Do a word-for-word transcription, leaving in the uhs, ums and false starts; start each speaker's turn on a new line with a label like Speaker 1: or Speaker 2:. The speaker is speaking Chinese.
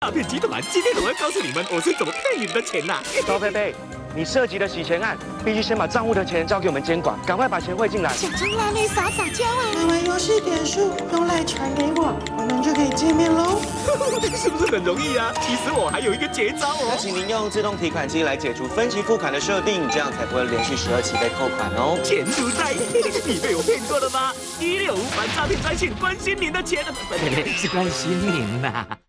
Speaker 1: 诈骗集团。今天我要告诉你们，我是怎么骗你们的钱呐、
Speaker 2: 高贝贝，你涉及的洗钱案，必须先把账户的钱交给我们监管，赶快把钱汇进来。
Speaker 3: 想从哪里撒撒娇啊？
Speaker 4: 买完游戏点数用赖传给我，我们就可以见面喽。
Speaker 1: 是不是很容易啊？其实我还有一个绝招
Speaker 5: 那
Speaker 1: 哦。
Speaker 5: 请您用自动提款机来解除分期付款的设定，这样才不会连续十二期被扣款哦。
Speaker 1: 钱如在，你被我骗过了吗？一六五反诈骗专线，关心您的钱，不不不，是关心您呐、